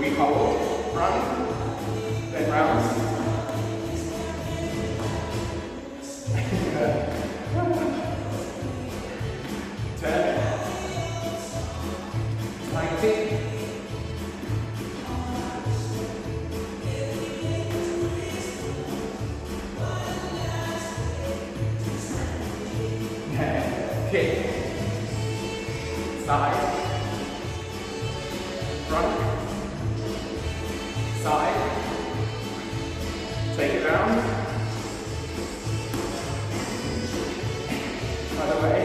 We hold, front, then round. Turn. 90. Kick. Side. Front. Side. Take it down. Other way.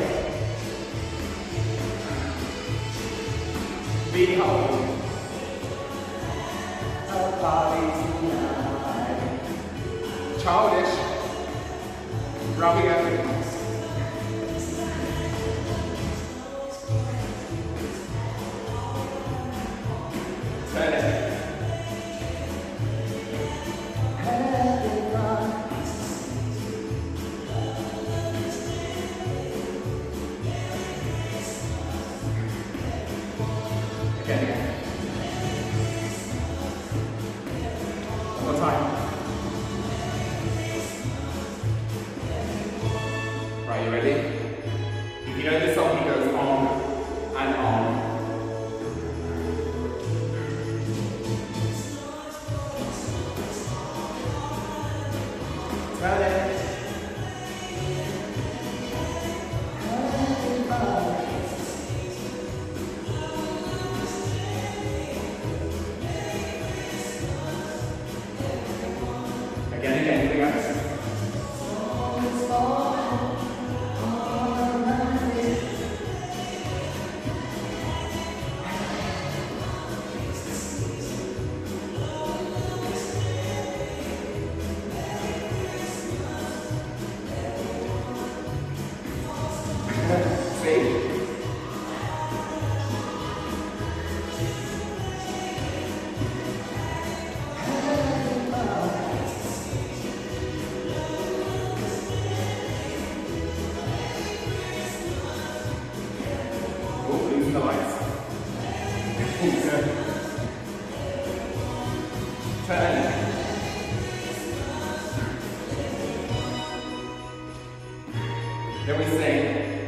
V hold. Our bodies tonight. Childish. Rubbing everything. Turn it. Again. One more time. Right, you ready? If you know this song, it goes on and on. Turn it. Again, anything else? See? Oh, losing the lights. Turn. Then we sing.